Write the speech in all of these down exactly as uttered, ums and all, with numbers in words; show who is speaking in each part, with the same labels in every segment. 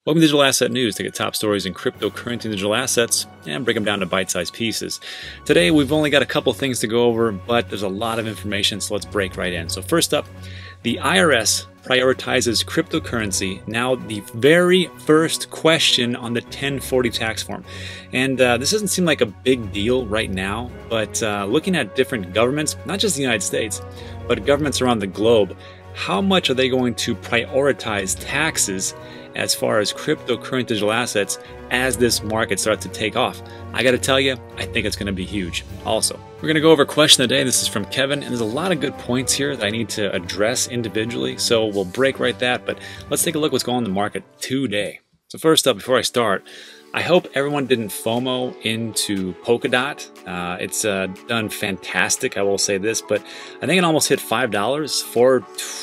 Speaker 1: Welcome to Digital Asset News. Take the top stories in cryptocurrency and digital assets and break them down to bite-sized pieces. Today, we've only got a couple things to go over, but there's a lot of information, so let's break right in. So first up, the I R S prioritizes cryptocurrency. Now, the very first question on the ten forty tax form. And uh, this doesn't seem like a big deal right now, but uh, looking at different governments, not just the United States, but governments around the globe, how much are they going to prioritize taxes as far as cryptocurrency digital assets as this market starts to take off? I got to tell you, I think it's going to be huge. Also, we're going to go over a question of the day. This is from Kevin, and there's a lot of good points here that I need to address individually, so we'll break right that, but let's take a look at what's going on in the market today. So first up, before I start, I hope everyone didn't FOMO into Polkadot. Uh, it's uh, done fantastic, I will say this, but I think it almost hit five dollars, four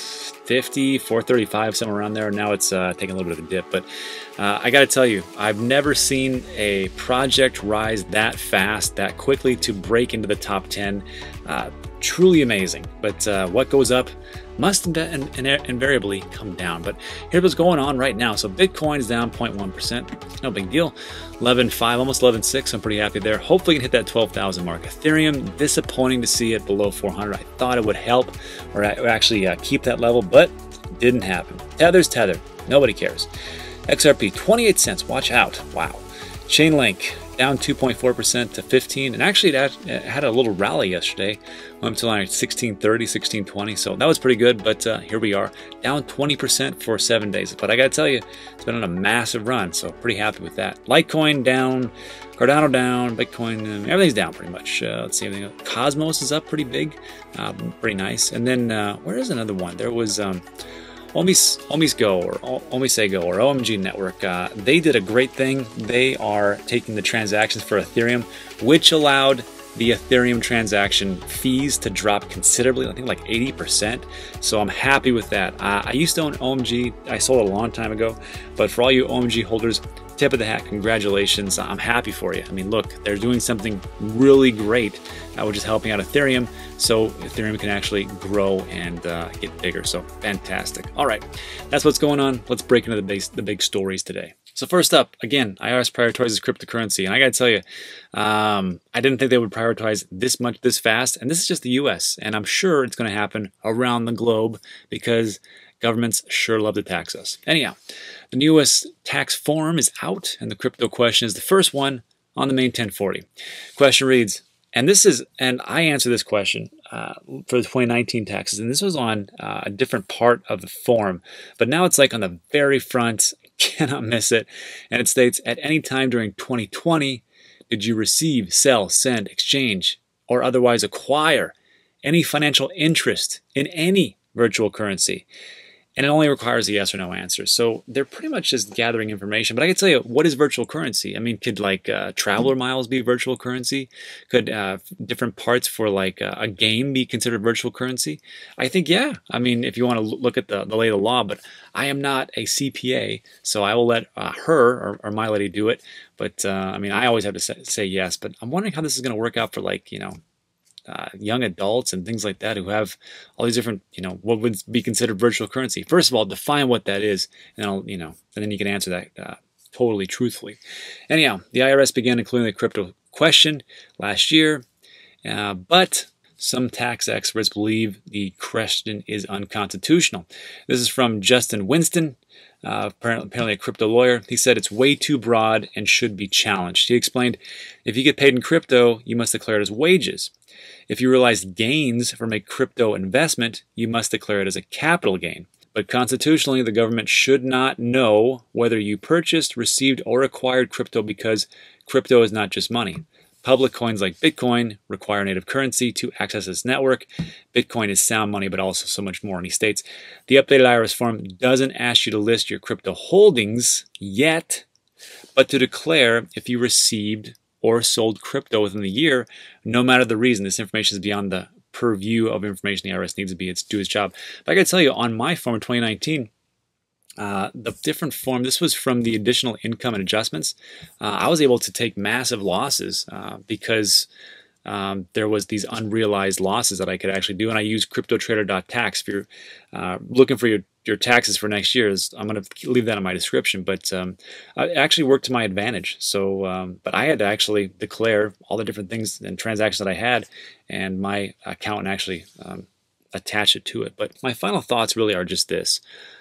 Speaker 1: fifty, four thirty-five, somewhere around there. Now it's uh, taking a little bit of a dip, but uh, I got to tell you, I've never seen a project rise that fast, that quickly to break into the top ten. Uh, truly amazing, but uh, what goes up must in in in invariably come down. But here's what's going on right now. So Bitcoin is down zero point one percent, no big deal. eleven point five, almost eleven point six, I'm pretty happy there. Hopefully we can hit that twelve thousand mark. Ethereum, disappointing to see it below four hundred. I thought it would help or actually uh, keep that level, but it didn't happen. Tether's Tether, nobody cares. X R P, twenty-eight cents, watch out, wow. Chainlink, down two point four percent to fifteen, and actually it had a little rally yesterday, went until like sixteen thirty, sixteen twenty, so that was pretty good, but uh, here we are, down twenty percent for seven days. But I gotta tell you, it's been on a massive run, so pretty happy with that. Litecoin down, Cardano down, Bitcoin, everything's down pretty much. Uh, let's see, everything else. Cosmos is up pretty big, uh, pretty nice. And then, uh, where is another one? There was um, Omis, Omisgo or Omisego or O M G Network. Uh, they did a great thing. They are taking the transactions for Ethereum, which allowed the Ethereum transaction fees to drop considerably, I think like eighty percent. So I'm happy with that. Uh, I used to own O M G. I sold it a long time ago, but for all you O M G holders, tip of the hat, congratulations. I'm happy for you. I mean, look, they're doing something really great, uh, which is helping out Ethereum, so Ethereum can actually grow and uh, get bigger. So fantastic. All right, that's what's going on. Let's break into the big, the big stories today. So first up, again, I R S prioritizes cryptocurrency, and I got to tell you, um, I didn't think they would prioritize this much this fast, and this is just the U S, and I'm sure it's going to happen around the globe because governments sure love to tax us. Anyhow, the newest tax form is out, and the crypto question is the first one on the main ten forty. Question reads, and this is, and I answer this question uh, for the twenty nineteen taxes, and this was on uh, a different part of the form, but now it's like on the very front, cannot miss it, and it states, at any time during twenty twenty, did you receive, sell, send, exchange, or otherwise acquire any financial interest in any virtual currency? And it only requires a yes or no answer. So they're pretty much just gathering information. But I can tell you, what is virtual currency? I mean, could like uh, traveler miles be virtual currency? Could uh, different parts for like uh, a game be considered virtual currency? I think, yeah. I mean, if you want to look at the, the lay of the law, but I am not a C P A, so I will let uh, her or, or my lady do it. But uh, I mean, I always have to say, say yes. But I'm wondering how this is going to work out for like, you know, Uh, young adults and things like that who have all these different, you know, what would be considered virtual currency. First of all, define what that is, and I'll, you know, and then you can answer that uh, totally truthfully. Anyhow, the I R S began including the crypto question last year, uh, but some tax experts believe the question is unconstitutional. This is from Justin Winston, uh, apparently, apparently a crypto lawyer. He said it's way too broad and should be challenged. He explained, if you get paid in crypto, you must declare it as wages. If you realize gains from a crypto investment, you must declare it as a capital gain. But constitutionally, the government should not know whether you purchased, received, or acquired crypto because crypto is not just money. Public coins like Bitcoin require native currency to access this network. Bitcoin is sound money, but also so much more. And he states, the updated I R S form doesn't ask you to list your crypto holdings yet, but to declare if you received or sold crypto within the year, no matter the reason. This information is beyond the purview of information the I R S needs to be its do its job. But I got to tell you, on my form in twenty nineteen, uh, the different form, this was from the additional income and adjustments. Uh, I was able to take massive losses uh, because um, there was these unrealized losses that I could actually do, and I use crypto trader dot tax. If you're uh, looking for your your taxes for next year, I'm going to leave that in my description. But um, it actually worked to my advantage. So, um, but I had to actually declare all the different things and transactions that I had, and my accountant actually um, attached it to it. But my final thoughts really are just this.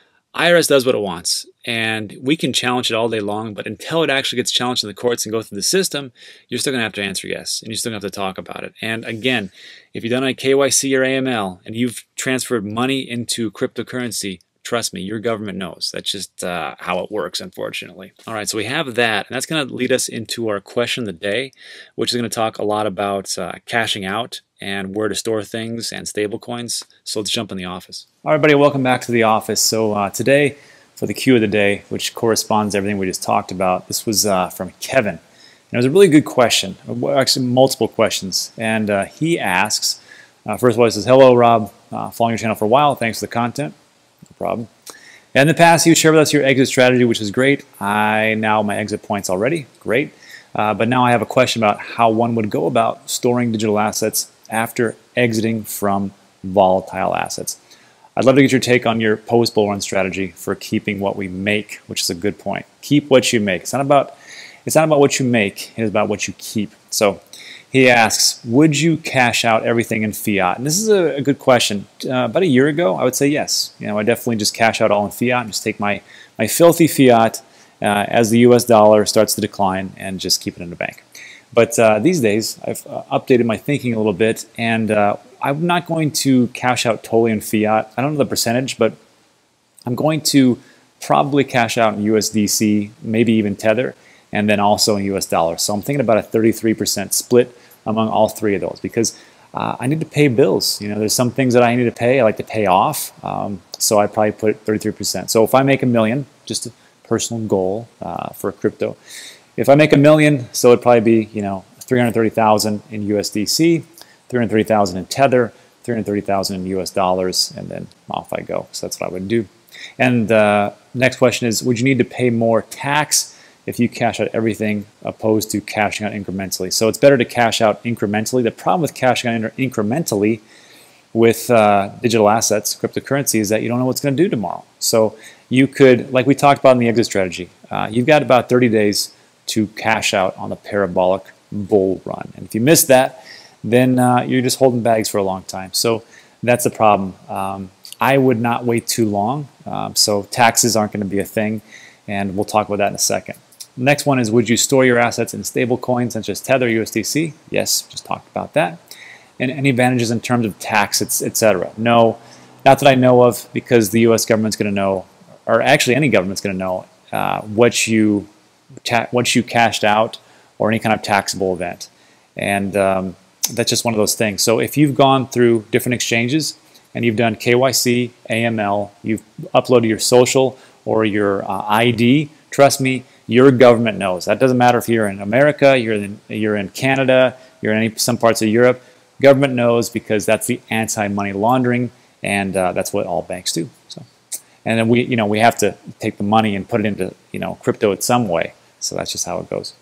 Speaker 1: I R S does what it wants, and we can challenge it all day long, but until it actually gets challenged in the courts and go through the system, you're still going to have to answer yes, and you're still going to have to talk about it. And again, if you've done a K Y C or A M L, and you've transferred money into cryptocurrency, trust me, your government knows. That's just uh, how it works, unfortunately. All right, so we have that, and that's going to lead us into our question of the day, which is going to talk a lot about uh, cashing out and where to store things and stable coins. So let's jump in the office. All right, everybody, welcome back to the office. So uh, today, for the Q of the day, which corresponds to everything we just talked about, this was uh, from Kevin. And it was a really good question, actually multiple questions. And uh, he asks, uh, first of all, he says, hello, Rob, uh, following your channel for a while. Thanks for the content. No problem. In the past, you shared with us your exit strategy, which is great. I now my exit points already, great. Uh, but now I have a question about how one would go about storing digital assets after exiting from volatile assets. I'd love to get your take on your post-bull run strategy for keeping what we make, which is a good point. Keep what you make. It's not about it's not about what you make. It is about what you keep. So he asks, would you cash out everything in fiat? And this is a, a good question. Uh, about a year ago, I would say yes. You know, I definitely just cash out all in fiat and just take my my filthy fiat uh, as the U S dollar starts to decline and just keep it in the bank. But uh, these days, I've uh, updated my thinking a little bit, and uh, I'm not going to cash out totally in fiat. I don't know the percentage, but I'm going to probably cash out in U S D C, maybe even Tether, and then also in U S dollars. So I'm thinking about a thirty-three percent split among all three of those, because uh, I need to pay bills. You know, there's some things that I need to pay, I like to pay off, um, so I probably put thirty-three percent. So if I make a million, just a personal goal uh, for crypto, if I make a million, so it'd probably be, you know, three hundred thirty thousand in U S D C, three hundred thirty thousand in Tether, three hundred thirty thousand in U S dollars, and then off I go. So that's what I would do. And uh, next question is, would you need to pay more tax if you cash out everything opposed to cashing out incrementally? So it's better to cash out incrementally. The problem with cashing out incrementally with uh, digital assets, cryptocurrency, is that you don't know what's going to do tomorrow. So you could, like we talked about in the exit strategy, uh, you've got about thirty days to cash out on the parabolic bull run. And if you miss that, then uh, you're just holding bags for a long time. So that's the problem. Um, I would not wait too long. Um, so taxes aren't going to be a thing, and we'll talk about that in a second. Next one is, would you store your assets in stable coins such as Tether, U S D C? Yes, just talked about that. And any advantages in terms of tax, et cetera? No, not that I know of, because the U S government's going to know, or actually any government's going to know uh, what you Ta once you cashed out or any kind of taxable event. And um, that's just one of those things. So if you've gone through different exchanges and you've done K Y C, A M L, you've uploaded your social or your uh, I D, trust me, your government knows. That doesn't matter if you're in America, you're in, you're in Canada, you're in any, some parts of Europe. Government knows, because that's the anti-money laundering, and uh, that's what all banks do. So, and then we, you know, we have to take the money and put it into, you know, crypto in some way. So that's just how it goes.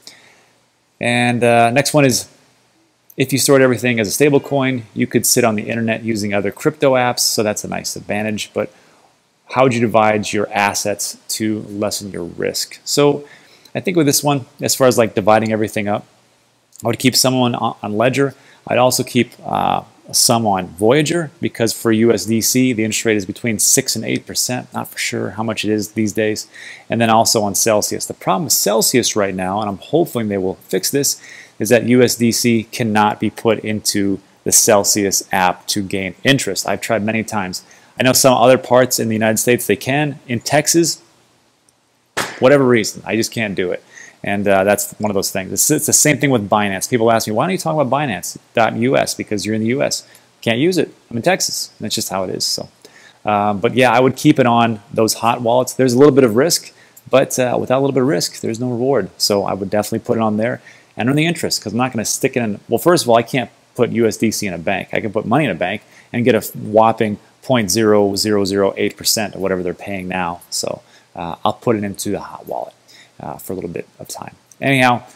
Speaker 1: And uh, next one is, if you stored everything as a stable coin, you could sit on the internet using other crypto apps, so that's a nice advantage. But how would you divide your assets to lessen your risk? So I think with this one, as far as like dividing everything up, I would keep some on, on Ledger. I'd also keep uh, some on Voyager, because for U S D C, the interest rate is between six and eight percent. Not for sure how much it is these days. And then also on Celsius. The problem with Celsius right now, and I'm hoping they will fix this, is that U S D C cannot be put into the Celsius app to gain interest. I've tried many times. I know some other parts in the United States they can. In Texas, whatever reason, I just can't do it. And uh, that's one of those things. It's, it's the same thing with Binance. People ask me, why don't you talk about Binance dot U S? Because you're in the U S. Can't use it. I'm in Texas. That's just how it is. So, um, but yeah, I would keep it on those hot wallets. There's a little bit of risk, but uh, without a little bit of risk, there's no reward. So I would definitely put it on there and earn the interest, because I'm not going to stick it in. Well, first of all, I can't put U S D C in a bank. I can put money in a bank and get a whopping zero point zero zero zero eight percent or whatever they're paying now. So uh, I'll put it into the hot wallet Uh, for a little bit of time. Anyhow,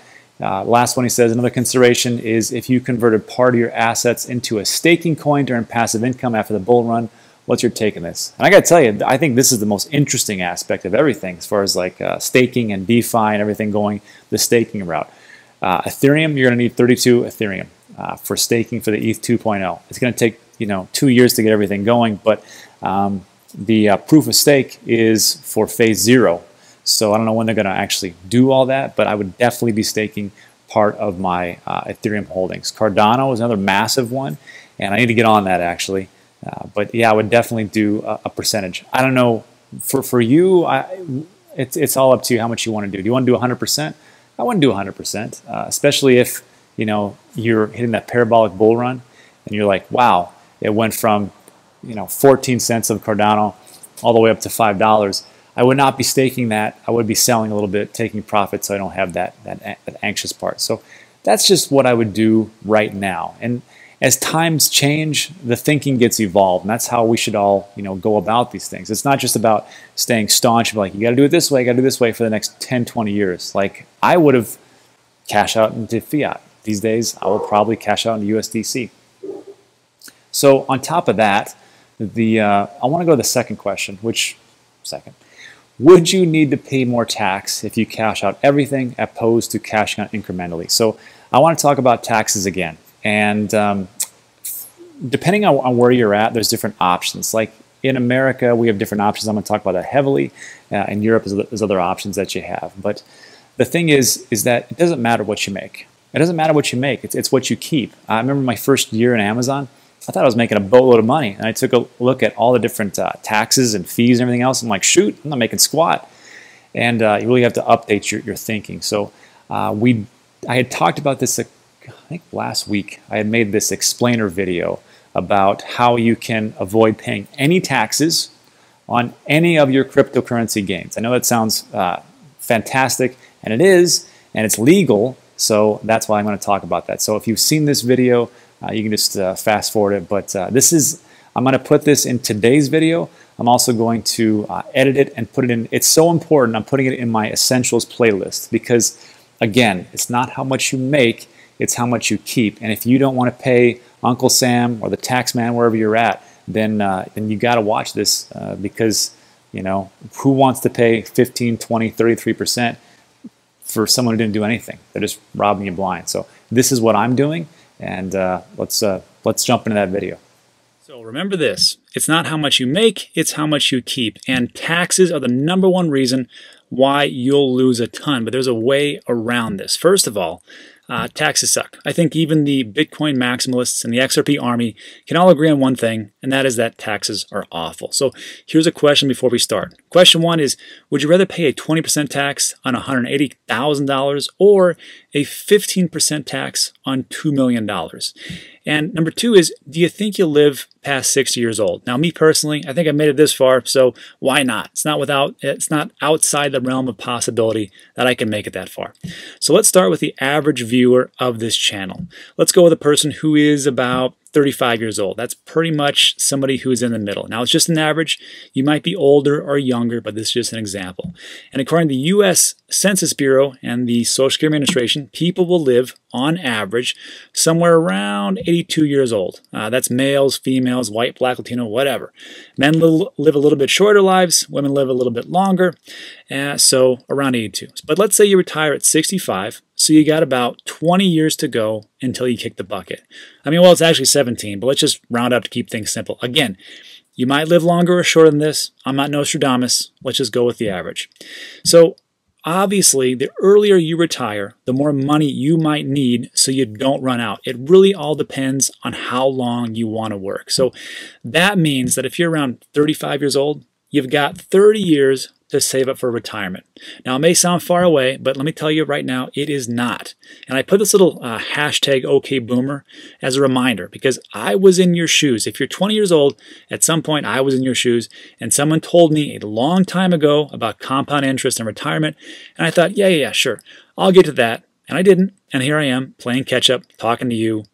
Speaker 1: Uh, last one, he says, another consideration is if you converted part of your assets into a staking coin to earn passive income after the bull run, what's your take on this? And I got to tell you, I think this is the most interesting aspect of everything as far as like uh, staking and DeFi and everything going the staking route. Uh, Ethereum, you're going to need thirty-two Ethereum uh, for staking for the E T H two point oh. It's going to take, you know, two years to get everything going, but um, the uh, proof of stake is for phase zero. So I don't know when they're going to actually do all that, but I would definitely be staking part of my uh, Ethereum holdings. Cardano is another massive one, and I need to get on that actually. Uh, but yeah, I would definitely do a, a percentage. I don't know, for, for you, I, it's, it's all up to you how much you want to do. Do you want to do one hundred percent? I wouldn't do one hundred percent, uh, especially if, you know, you're hitting that parabolic bull run and you're like, wow, it went from, you know, fourteen cents of Cardano all the way up to five dollars. I would not be staking that. I would be selling a little bit, taking profit, so I don't have that, that, that anxious part. So that's just what I would do right now. And as times change, the thinking gets evolved, and that's how we should all, you know, go about these things. It's not just about staying staunch, like you got to do it this way, you got to do it this way for the next ten, twenty years. Like I would have cashed out into fiat. These days, I will probably cash out into U S D C. So on top of that, the uh, I want to go to the second question, which second. Would you need to pay more tax if you cash out everything opposed to cashing out incrementally? So I want to talk about taxes again. And um, depending on, on where you're at, there's different options. Like in America, we have different options. I'm going to talk about that heavily. Uh, in Europe, there's, there's other options that you have. But the thing is, is that it doesn't matter what you make. It doesn't matter what you make. It's, it's what you keep. I remember my first year in Amazon, I thought I was making a boatload of money. And I took a look at all the different uh, taxes and fees and everything else. I'm like, shoot, I'm not making squat. And uh, you really have to update your, your thinking. So uh, we, I had talked about this, uh, I think last week. I had made this explainer video about how you can avoid paying any taxes on any of your cryptocurrency gains. I know that sounds uh, fantastic, and it is, and it's legal. So that's why I'm going to talk about that. So if you've seen this video, Uh, you can just uh, fast forward it, but uh, this is, I'm going to put this in today's video. I'm also going to uh, edit it and put it in. It's so important, I'm putting it in my essentials playlist because, again, it's not how much you make, it's how much you keep. And if you don't want to pay Uncle Sam or the tax man wherever you're at, then, uh, then you got to watch this uh, because, you know, who wants to pay fifteen, twenty, thirty-three percent for someone who didn't do anything? They're just robbing you blind. So this is what I'm doing. And uh, let's uh, let's jump into that video. So remember this, it's not how much you make, it's how much you keep. And taxes are the number one reason why you'll lose a ton. But there's a way around this. First of all, uh, taxes suck. I think even the Bitcoin maximalists and the X R P army can all agree on one thing, and that is that taxes are awful. So here's a question before we start. Question one is, would you rather pay a twenty percent tax on one hundred eighty thousand dollars or a fifteen percent tax on two million dollars? And number two is, do you think you'll live past sixty years old? Now, me personally, I think I made it this far, so why not? It's not without, it's not outside the realm of possibility that I can make it that far. So let's start with the average viewer of this channel. Let's go with a person who is about thirty-five years old. That's pretty much somebody who is in the middle. Now, it's just an average. You might be older or younger, but this is just an example. And according to the U S Census Bureau and the Social Security Administration, people will live, on average, somewhere around eighty-two years old. Uh, that's males, females, white, black, Latino, whatever. Men live a little bit shorter lives. Women live a little bit longer. Uh, so around eighty-two. But let's say you retire at sixty-five. So you got about twenty years to go until you kick the bucket. I mean, well, it's actually seventeen, but let's just round up to keep things simple. Again, you might live longer or shorter than this. I'm not Nostradamus. Let's just go with the average. So obviously, the earlier you retire, the more money you might need so you don't run out. It really all depends on how long you want to work. So that means that if you're around thirty-five years old, you've got thirty years to save up for retirement. Now, it may sound far away, but let me tell you right now, it is not. And I put this little uh, hashtag OKBoomer as a reminder because I was in your shoes. If you're twenty years old, at some point I was in your shoes, and someone told me a long time ago about compound interest and retirement, and I thought, yeah, yeah, yeah, sure, I'll get to that. And I didn't, and here I am playing catch up, talking to you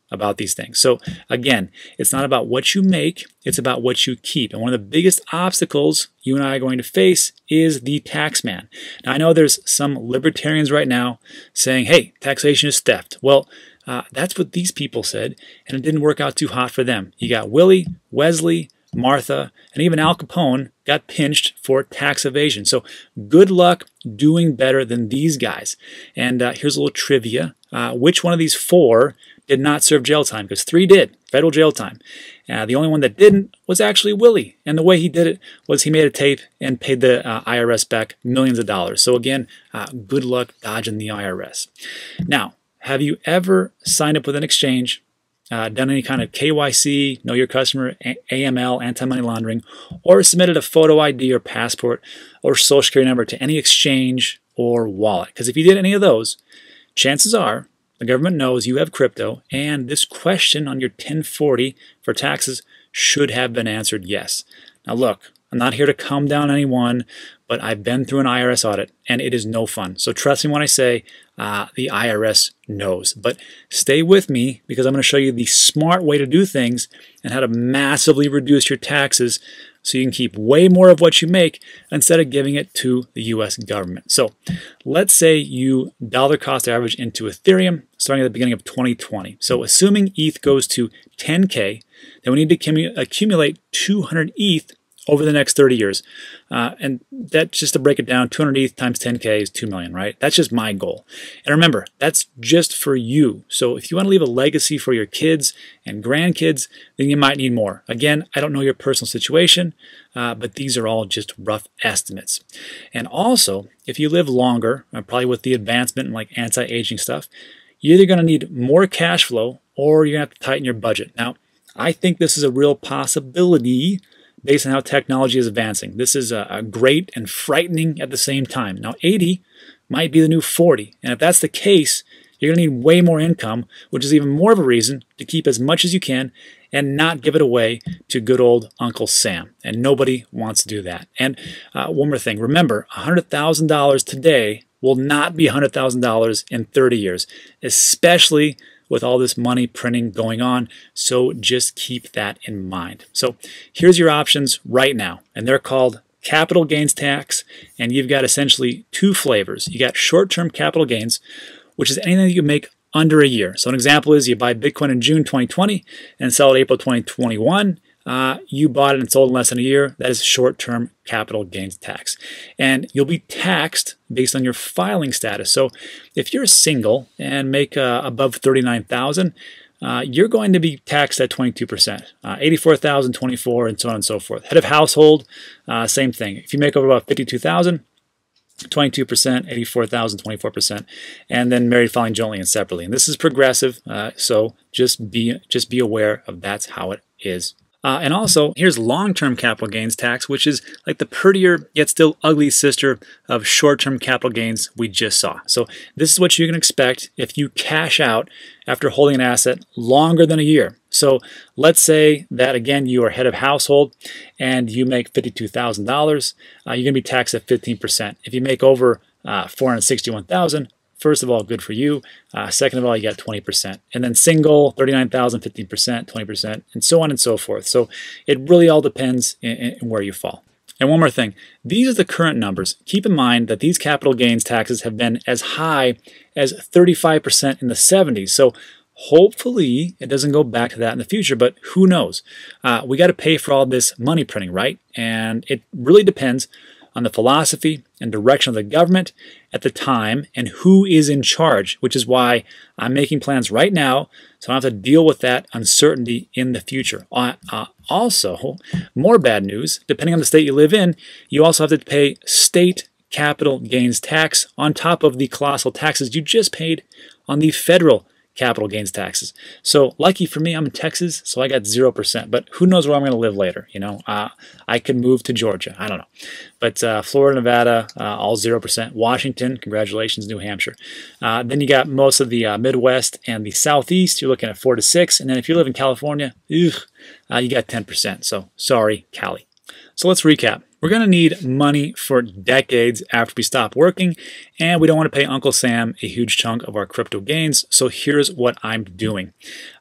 Speaker 1: about these things. So again, it's not about what you make, it's about what you keep. And one of the biggest obstacles you and I are going to face is the tax man. Now I know there's some libertarians right now saying, hey, taxation is theft. Well, uh, that's what these people said, and it didn't work out too hot for them. You got Willie, Wesley, Martha, and even Al Capone got pinched for tax evasion. So good luck doing better than these guys. And uh, here's a little trivia. Uh, which one of these four did not serve jail time? Because three did, federal jail time. Uh, the only one that didn't was actually Willie. And the way he did it was he made a tape and paid the uh, I R S back millions of dollars. So again, uh, good luck dodging the I R S. Now, have you ever signed up with an exchange, Uh, done any kind of K Y C, know your customer, A M L, anti-money laundering, or submitted a photo I D or passport or social security number to any exchange or wallet? Because if you did any of those, chances are the government knows you have crypto, and this question on your ten forty for taxes should have been answered yes. Now look, I'm not here to calm down anyone, but I've been through an I R S audit, and it is no fun. So trust me when I say uh, the I R S knows. But stay with me, because I'm going to show you the smart way to do things and how to massively reduce your taxes so you can keep way more of what you make instead of giving it to the U S government. So let's say you dollar cost average into Ethereum starting at the beginning of twenty twenty. So assuming E T H goes to ten K, then we need to accumulate two hundred E T H over the next thirty years. Uh, and that, just to break it down, two hundred E T H times ten K is two million, right? That's just my goal. And remember, that's just for you. So if you want to leave a legacy for your kids and grandkids, then you might need more. Again, I don't know your personal situation, uh, but these are all just rough estimates. And also, if you live longer, uh, probably with the advancement in like anti-aging stuff, you're either going to need more cash flow or you're going to have to tighten your budget. Now, I think this is a real possibility based on how technology is advancing. This is a, a great and frightening at the same time. Now, eighty might be the new forty. And if that's the case, you're going to need way more income, which is even more of a reason to keep as much as you can and not give it away to good old Uncle Sam. And nobody wants to do that. And uh, one more thing. Remember, one hundred thousand dollars today will not be one hundred thousand dollars in thirty years, especially with all this money printing going on. So just keep that in mind. So here's your options right now, and they're called capital gains tax, and you've got essentially two flavors. You got short-term capital gains, which is anything that you make under a year. So an example is you buy Bitcoin in June twenty twenty and sell it April twenty twenty-one. Uh, you bought it and sold in less than a year. That is short-term capital gains tax. And you'll be taxed based on your filing status. So if you're single and make uh, above thirty-nine thousand dollars, uh, you're going to be taxed at twenty-two percent, uh, eighty-four thousand dollars, twenty-four, and so on and so forth. Head of household, uh, same thing. If you make over about fifty-two thousand dollars, twenty-two percent, eighty-four thousand, twenty-four percent, and then married filing jointly and separately. And this is progressive, uh, so just be just be aware of that's how it is. Uh, and also, here's long-term capital gains tax, which is like the prettier yet still ugly sister of short-term capital gains we just saw. So this is what you can expect if you cash out after holding an asset longer than a year. So let's say that, again, you are head of household and you make fifty-two thousand dollars. Uh, you're going to be taxed at fifteen percent. If you make over uh, four hundred sixty-one thousand dollars, first of all, good for you. Uh, second of all, you got twenty percent. And then single, thirty-nine thousand, fifteen percent, twenty percent, and so on and so forth. So it really all depends in, in where you fall. And one more thing, these are the current numbers. Keep in mind that these capital gains taxes have been as high as thirty-five percent in the seventies. So hopefully it doesn't go back to that in the future, but who knows? Uh, we got to pay for all this money printing, right? And it really depends on the philosophy and direction of the government at the time and who is in charge, which is why I'm making plans right now so I don't have to deal with that uncertainty in the future. Uh, uh, also, more bad news, depending on the state you live in, you also have to pay state capital gains tax on top of the colossal taxes you just paid on the federal capital gains taxes. So lucky for me, I'm in Texas, so I got zero percent. But who knows where I'm going to live later? You know, uh, I could move to Georgia. I don't know. But uh, Florida, Nevada, uh, all zero percent. Washington, congratulations, New Hampshire. Uh, then you got most of the uh, Midwest and the Southeast. You're looking at four to six. And then if you live in California, ugh, uh, you got ten percent. So sorry, Cali. So let's recap. We're going to need money for decades after we stop working, and we don't want to pay Uncle Sam a huge chunk of our crypto gains, so here's what I'm doing.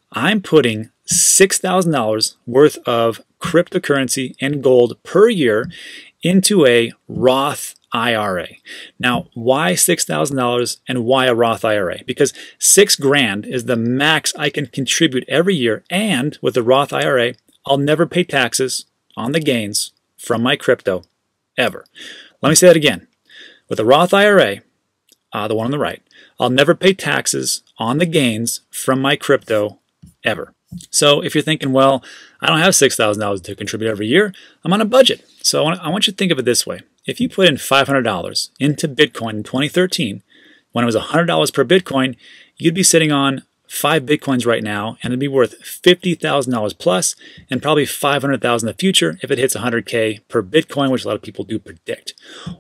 Speaker 1: I'm putting six thousand dollars worth of cryptocurrency and gold per year into a Roth I R A. Now, why six thousand dollars and why a Roth I R A? Because six grand is the max I can contribute every year, and with the Roth I R A, I'll never pay taxes on the gains from my crypto, ever. Let me say that again. With a Roth I R A, uh, the one on the right, I'll never pay taxes on the gains from my crypto, ever. So if you're thinking, well, I don't have six thousand dollars to contribute every year, I'm on a budget. So I want, I want you to think of it this way. If you put in five hundred dollars into Bitcoin in twenty thirteen, when it was one hundred dollars per Bitcoin, you'd be sitting on five Bitcoins right now, and it'd be worth fifty thousand dollars plus, and probably five hundred thousand dollars in the future if it hits one hundred K per Bitcoin, which a lot of people do predict.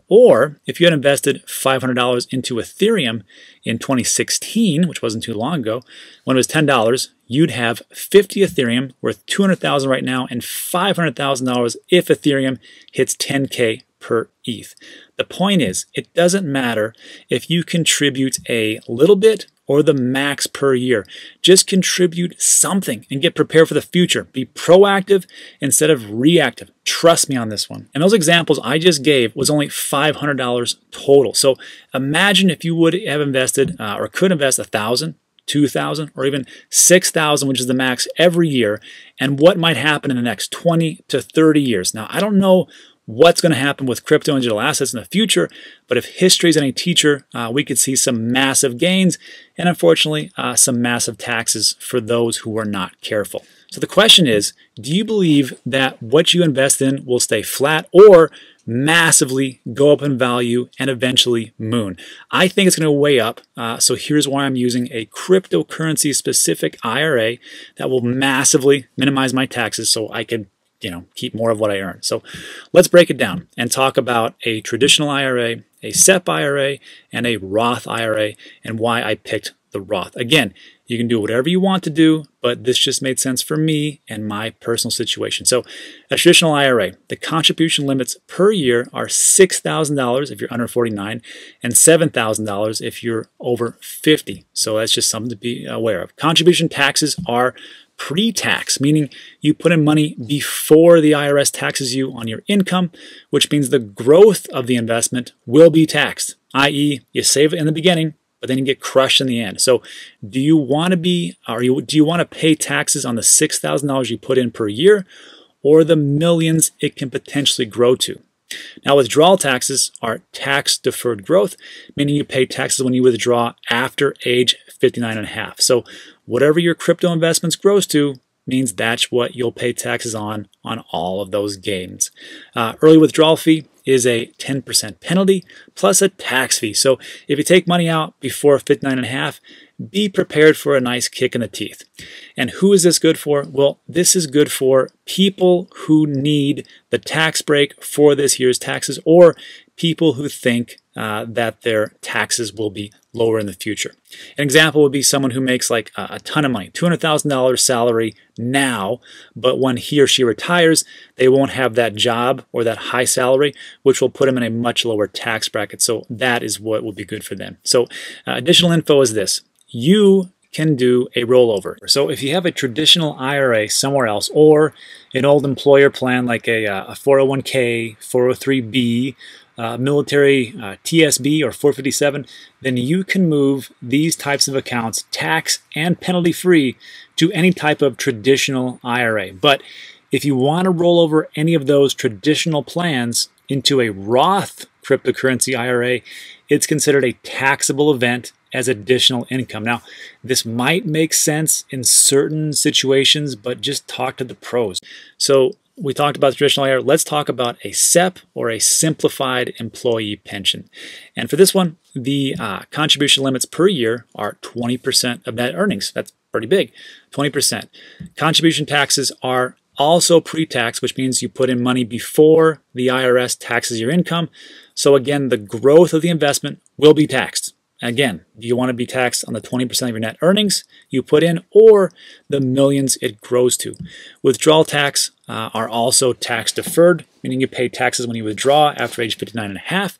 Speaker 1: Or if you had invested five hundred dollars into Ethereum in twenty sixteen, which wasn't too long ago, when it was ten dollars, you'd have fifty Ethereum worth two hundred thousand dollars right now, and five hundred thousand dollars if Ethereum hits ten K per E T H. The point is, it doesn't matter if you contribute a little bit or the max per year. Just contribute something and get prepared for the future. Be proactive instead of reactive. Trust me on this one. And those examples I just gave was only five hundred dollars total. So imagine if you would have invested uh, or could invest one thousand dollars, two thousand dollars, or even six thousand dollars, which is the max every year, and what might happen in the next twenty to thirty years. Now, I don't know what's going to happen with crypto and digital assets in the future, but if history is any teacher, uh, we could see some massive gains and unfortunately uh, some massive taxes for those who are not careful. So the question is, do you believe that what you invest in will stay flat or massively go up in value and eventually moon? I think it's going to way up. Uh, so here's why I'm using a cryptocurrency specific I R A that will massively minimize my taxes so I can you know, keep more of what I earn. So let's break it down and talk about a traditional I R A, a S E P I R A, and a Roth I R A, and why I picked the Roth. Again, you can do whatever you want to do, but this just made sense for me and my personal situation. So a traditional I R A, the contribution limits per year are six thousand dollars if you're under forty-nine and seven thousand dollars if you're over fifty. So that's just something to be aware of. Contribution taxes are pre-tax, meaning you put in money before the I R S taxes you on your income, which means the growth of the investment will be taxed, that is you save it in the beginning, but then you get crushed in the end. So do you want to be, or you, do you want to pay taxes on the six thousand dollars you put in per year or the millions it can potentially grow to? Now, withdrawal taxes are tax-deferred growth, meaning you pay taxes when you withdraw after age fifty-nine and a half. So whatever your crypto investments grows to means that's what you'll pay taxes on on all of those gains. Uh, early withdrawal fee is a ten percent penalty plus a tax fee. So if you take money out before fifty-nine and a half, be prepared for a nice kick in the teeth. And who is this good for? Well, this is good for people who need the tax break for this year's taxes, or people who think uh, that their taxes will be lower in the future. An example would be someone who makes like a, a ton of money, two hundred thousand dollars salary now, but when he or she retires, they won't have that job or that high salary, which will put them in a much lower tax bracket. So that is what will be good for them. So uh, additional info is this. You can do a rollover. So if you have a traditional I R A somewhere else or an old employer plan like a, a four oh one K, four oh three B, uh, military uh, T S B or four fifty-seven, then you can move these types of accounts tax and penalty free to any type of traditional I R A. But if you want to roll over any of those traditional plans into a Roth cryptocurrency I R A, it's considered a taxable event as additional income. Now, this might make sense in certain situations, but just talk to the pros. So we talked about the traditional I R A. Let's talk about a S E P or a simplified employee pension. And for this one, the uh, contribution limits per year are twenty percent of net earnings. That's pretty big, twenty percent. Contribution taxes are also pre-tax, which means you put in money before the I R S taxes your income. So again, the growth of the investment will be taxed. Again, do you want to be taxed on the twenty percent of your net earnings you put in or the millions it grows to? Withdrawal tax uh, are also tax deferred, meaning you pay taxes when you withdraw after age fifty-nine and a half.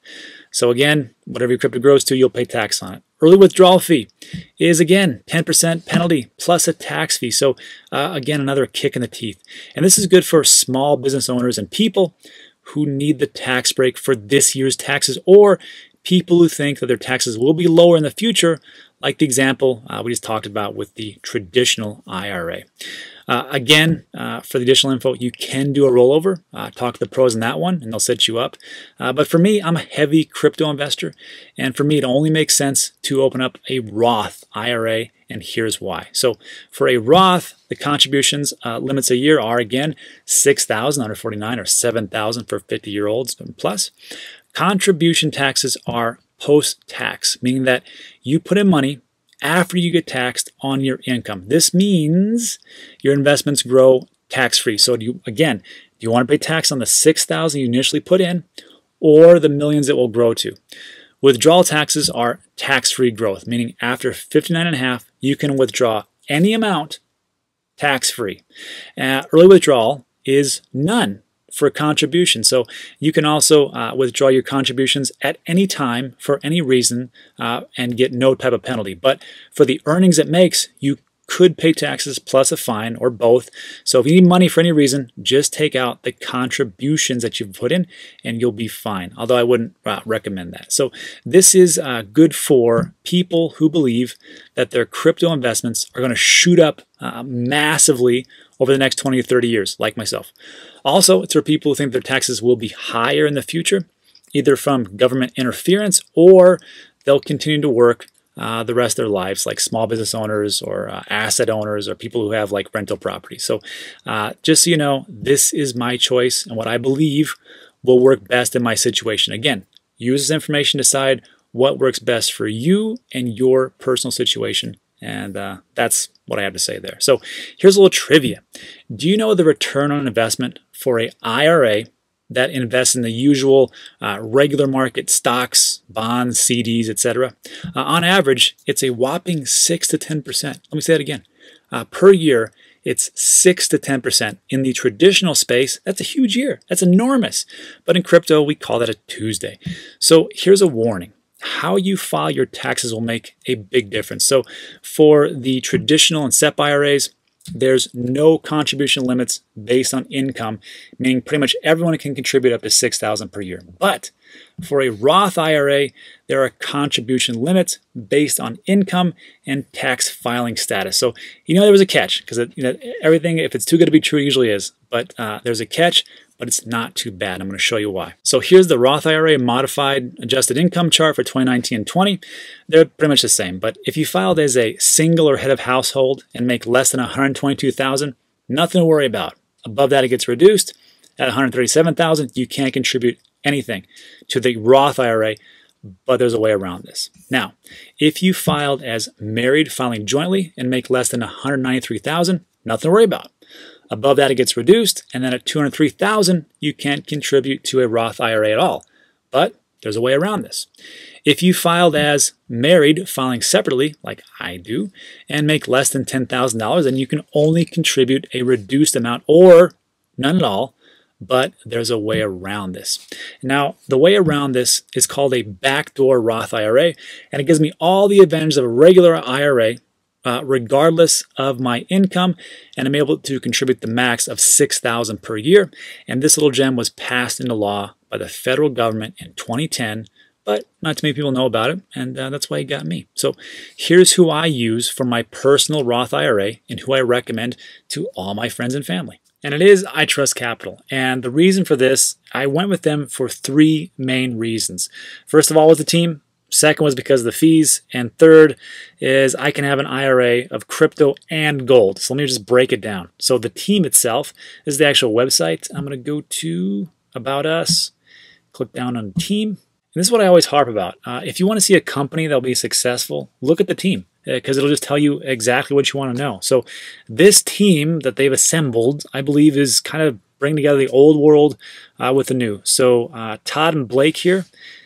Speaker 1: So again, whatever your crypto grows to, you'll pay tax on it. Early withdrawal fee is, again, ten percent penalty plus a tax fee. So uh, again, another kick in the teeth. And this is good for small business owners and people who need the tax break for this year's taxes, or people who think that their taxes will be lower in the future, like the example uh, we just talked about with the traditional I R A. Uh, again, uh, for the additional info, you can do a rollover. Uh, talk to the pros on that one, and they'll set you up. Uh, but for me, I'm a heavy crypto investor, and for me, it only makes sense to open up a Roth I R A, and here's why. So for a Roth, the contributions uh, limits a year are, again, six thousand one hundred forty-nine dollars or seven thousand dollars for fifty-year-olds and plus. Contribution taxes are post-tax, meaning that you put in money after you get taxed on your income. This means your investments grow tax-free. So do you, again, do you want to pay tax on the six thousand dollars you initially put in, or the millions it will grow to? Withdrawal taxes are tax-free growth, meaning after fifty-nine and a half, you can withdraw any amount tax-free. Uh, early withdrawal is none for contribution. So you can also uh, withdraw your contributions at any time for any reason uh, and get no type of penalty. But for the earnings it makes, you could pay taxes plus a fine or both. So if you need money for any reason, just take out the contributions that you've put in and you'll be fine. Although I wouldn't uh, recommend that. So this is uh, good for people who believe that their crypto investments are going to shoot up uh, massively over the next twenty to thirty years, like myself. Also, it's for people who think their taxes will be higher in the future, either from government interference or they'll continue to work uh, the rest of their lives, like small business owners or uh, asset owners or people who have like rental property. So uh, just so you know, this is my choice and what I believe will work best in my situation. Again, use this information to decide what works best for you and your personal situation. And uh, that's what I have to say there. So here's a little trivia. Do you know the return on investment for a I R A that invests in the usual uh, regular market stocks, bonds, C Ds, et cetera? Uh, on average, it's a whopping six to ten percent. Let me say that again. Uh, per year, it's six to ten percent. In the traditional space, that's a huge year. That's enormous. But in crypto, we call that a Tuesday. So here's a warning. How you file your taxes will make a big difference. So for the traditional and S E P I R As, there's no contribution limits based on income, meaning pretty much everyone can contribute up to six thousand dollars per year. But for a Roth I R A, there are contribution limits based on income and tax filing status. So you know there was a catch, because you know everything, if it's too good to be true, it usually is. But uh, there's a catch, but it's not too bad. I'm going to show you why. So here's the Roth I R A modified adjusted income chart for twenty nineteen and twenty. They're pretty much the same, but if you filed as a single or head of household and make less than one hundred twenty-two thousand dollars, nothing to worry about. Above that, it gets reduced. At one hundred thirty-seven thousand dollars, you can't contribute anything to the Roth I R A, but there's a way around this. Now, if you filed as married filing jointly and make less than one hundred ninety-three thousand dollars, nothing to worry about. Above that, it gets reduced, and then at two hundred three thousand dollars, you can't contribute to a Roth I R A at all. But there's a way around this. If you filed as married, filing separately, like I do, and make less than ten thousand dollars, then you can only contribute a reduced amount or none at all, but there's a way around this. Now, the way around this is called a backdoor Roth I R A, and it gives me all the advantages of a regular I R A, Uh, regardless of my income, and I'm able to contribute the max of six thousand dollars per year. And this little gem was passed into law by the federal government in twenty ten, but not too many people know about it, and uh, that's why it got me. So here's who I use for my personal Roth I R A and who I recommend to all my friends and family. And it is iTrust Capital. And the reason for this, I went with them for three main reasons. First of all was the team. Second was because of the fees. And third is I can have an I R A of crypto and gold. So let me just break it down. So the team itself is the actual website. I'm going to go to About Us, click down on Team. And this is what I always harp about. Uh, if you want to see a company that'll be successful, look at the team, because it'll just tell you exactly what you want to know. So this team that they've assembled, I believe, is kind of bringing together the old world uh, with the new. So uh, Todd and Blake here,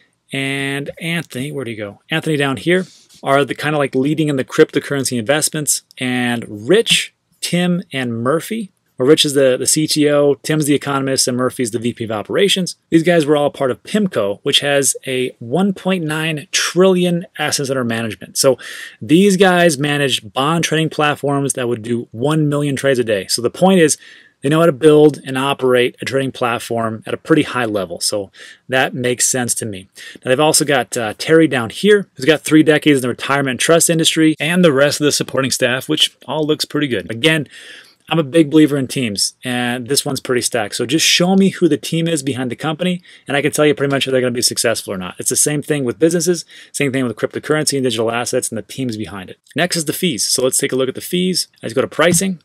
Speaker 1: and Anthony, where'd he go? Anthony down here are the kind of like leading in the cryptocurrency investments. And Rich, Tim, and Murphy, where Rich is the, the C T O, Tim's the economist, and Murphy's the V P of operations. These guys were all part of PIMCO, which has a one point nine trillion assets under management. So these guys manage bond trading platforms that would do one million trades a day. So the point is, they know how to build and operate a trading platform at a pretty high level. So that makes sense to me. Now they've also got uh, Terry down here, who's got three decades in the retirement and trust industry, and the rest of the supporting staff, which all looks pretty good. Again, I'm a big believer in teams, and this one's pretty stacked. So just show me who the team is behind the company, and I can tell you pretty much if they're going to be successful or not. It's the same thing with businesses, same thing with cryptocurrency and digital assets and the teams behind it. Next is the fees. So let's take a look at the fees. Let's go to pricing.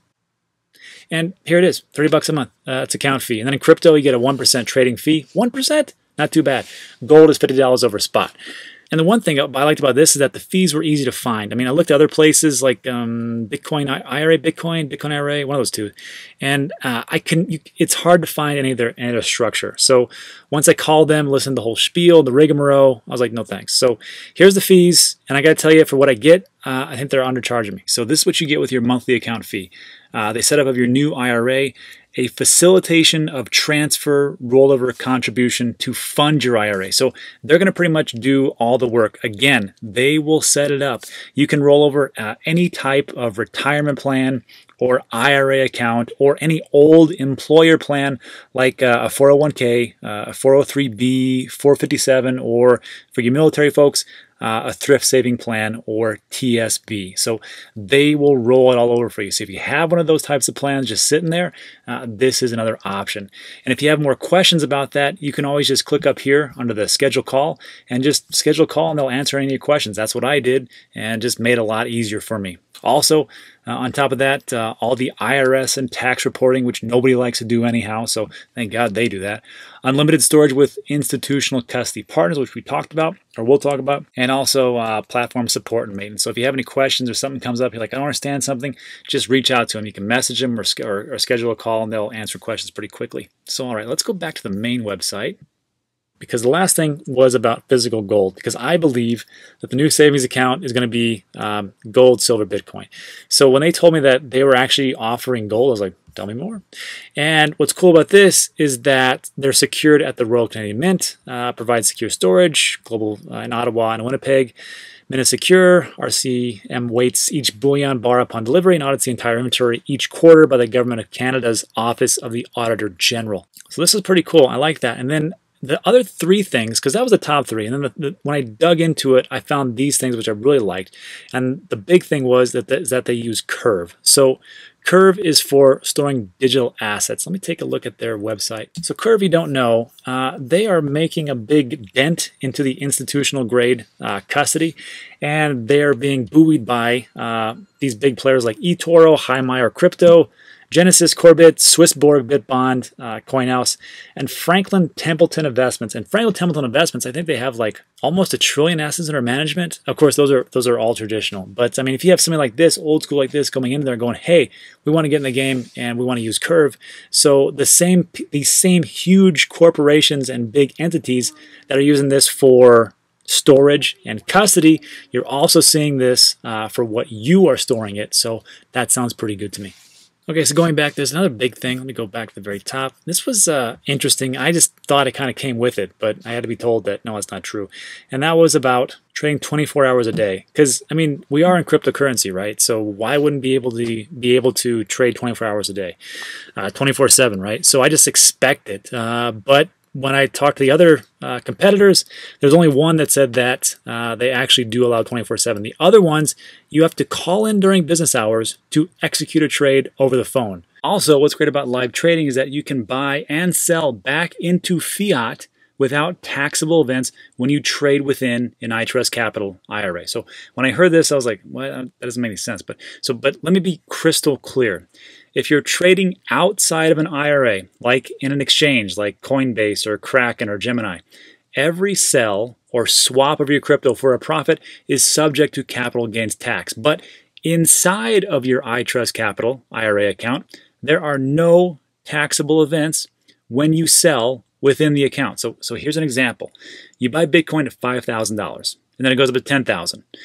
Speaker 1: And here it is, thirty bucks a month. Uh, it's account fee. And then in crypto, you get a one percent trading fee. one percent? Not too bad. Gold is fifty dollars over spot. And the one thing I liked about this is that the fees were easy to find. I mean, I looked at other places like um, Bitcoin I R A, Bitcoin, Bitcoin I R A, one of those two. And uh, I can, you, it's hard to find any of, their, any of their structure. So once I called them, listened to the whole spiel, the rigmarole, I was like, no thanks. So here's the fees. And I got to tell you, for what I get, uh, I think they're undercharging me. So this is what you get with your monthly account fee. Uh, they set up of your new I R A, a facilitation of transfer rollover contribution to fund your I R A. So they're going to pretty much do all the work. Again, they will set it up. You can roll over uh, any type of retirement plan or I R A account or any old employer plan like uh, a four oh one K, uh, a four oh three B, four fifty-seven, or for you military folks, Uh, a thrift saving plan or T S B. So they will roll it all over for you. So if you have one of those types of plans just sitting there, uh, this is another option. And if you have more questions about that, you can always just click up here under the schedule call and just schedule a call and they'll answer any of your questions. That's what I did and just made it a lot easier for me. Also, uh, on top of that, uh, all the I R S and tax reporting, which nobody likes to do anyhow, so thank God they do that. Unlimited storage with institutional custody partners, which we talked about, or we'll talk about, and also uh, platform support and maintenance. So if you have any questions or something comes up, you're like, I don't understand something, just reach out to them. You can message them or, or, or schedule a call and they'll answer questions pretty quickly. So all right, let's go back to the main website. Because the last thing was about physical gold, because I believe that the new savings account is going to be um, gold, silver, Bitcoin. So when they told me that they were actually offering gold, I was like, tell me more. And what's cool about this is that they're secured at the Royal Canadian Mint, uh, provides secure storage, global uh, in Ottawa and Winnipeg. Mint is secure. R C M weights each bullion bar upon delivery and audits the entire inventory each quarter by the Government of Canada's Office of the Auditor General. So this is pretty cool. I like that. And then the other three things, because that was the top three, and then the, the, when I dug into it, I found these things which I really liked. And the big thing was that, the, that they use Curve. So Curve is for storing digital assets. Let me take a look at their website. So Curve, you don't know, uh, they are making a big dent into the institutional grade uh, custody, and they are being buoyed by uh, these big players like eToro, Highmire Crypto, Genesis, Corbit, Swissborg, Bitbond, uh, CoinHouse, and Franklin Templeton Investments. And Franklin Templeton Investments, I think they have like almost a trillion assets under management. Of course, those are those are all traditional. But I mean, if you have something like this, old school like this, coming in there going, hey, we want to get in the game and we want to use Curve. So the same these same huge corporations and big entities that are using this for storage and custody, you're also seeing this uh, for what you are storing it. So that sounds pretty good to me. Okay, so going back, there's another big thing. Let me go back to the very top. This was uh, interesting. I just thought it kind of came with it, but I had to be told that, no, it's not true. And that was about trading twenty-four hours a day. Because, I mean, we are in cryptocurrency, right? So why wouldn't be able to be able to trade twenty-four hours a day? Uh, twenty-four seven, right? So I just expect it. Uh, but when I talked to the other uh, competitors, there's only one that said that uh, they actually do allow twenty-four seven. The other ones, you have to call in during business hours to execute a trade over the phone. Also, what's great about live trading is that you can buy and sell back into fiat without taxable events when you trade within an iTrust Capital I R A. So when I heard this, I was like, well, that doesn't make any sense. But so, but let me be crystal clear. If you're trading outside of an I R A, like in an exchange like Coinbase or Kraken or Gemini, every sell or swap of your crypto for a profit is subject to capital gains tax. But inside of your iTrust Capital I R A account, there are no taxable events when you sell within the account. So, so here's an example. You buy Bitcoin at five thousand dollars, and then it goes up to ten thousand dollars.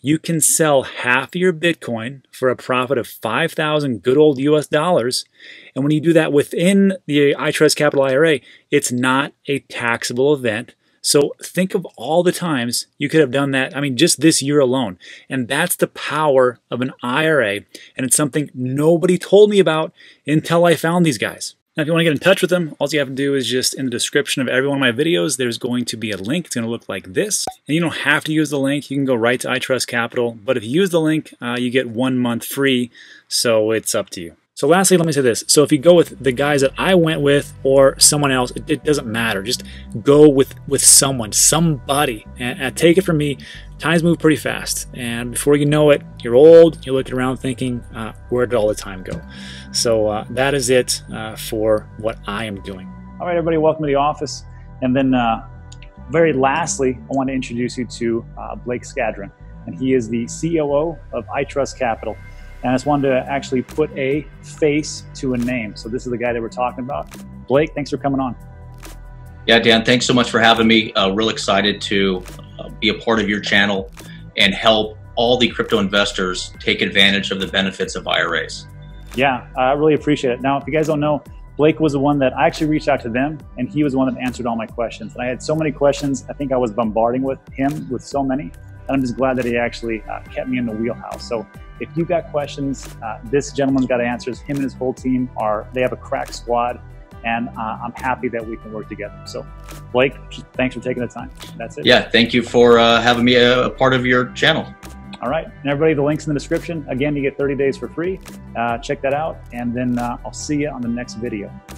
Speaker 1: you can sell half of your Bitcoin for a profit of five thousand good old U S dollars. And when you do that within the iTrust Capital I R A, it's not a taxable event. So think of all the times you could have done that, I mean, just this year alone. And that's the power of an I R A. And it's something nobody told me about until I found these guys. Now, if you want to get in touch with them, all you have to do is just in the description of every one of my videos, there's going to be a link. It's going to look like this. And you don't have to use the link. You can go right to iTrust Capital. But if you use the link, uh, you get one month free. So it's up to you. So lastly, let me say this. So if you go with the guys that I went with or someone else, it, it doesn't matter. Just go with, with someone, somebody. And, and take it from me, times move pretty fast. And before you know it, you're old, you're looking around thinking, uh, where did all the time go? So uh, that is it uh, for what I am doing. All right, everybody, welcome to the office. And then uh, very lastly, I want to introduce you to uh, Blake Skadron. And he is the C O O of iTrust Capital. And I just wanted to actually put a face to a name. So this is the guy that we're talking about. Blake, thanks for coming on.
Speaker 2: Yeah, Dan, thanks so much for having me. Uh, real excited to uh, be a part of your channel and help all the crypto investors take advantage of the benefits of I R As.
Speaker 1: Yeah, I really appreciate it. Now, if you guys don't know, Blake was the one that I actually reached out to them, and he was the one that answered all my questions. And I had so many questions, I think I was bombarding with him with so many. And I'm just glad that he actually uh, kept me in the wheelhouse. So if you've got questions, uh, this gentleman's got answers. Him and his whole team are, they have a crack squad, and uh, I'm happy that we can work together. So Blake, thanks for taking the time. That's it.
Speaker 2: Yeah, thank you for uh, having me a, a part of your channel.
Speaker 1: All right, and everybody, the link's in the description. Again, you get thirty days for free. Uh, check that out, and then uh, I'll see you on the next video.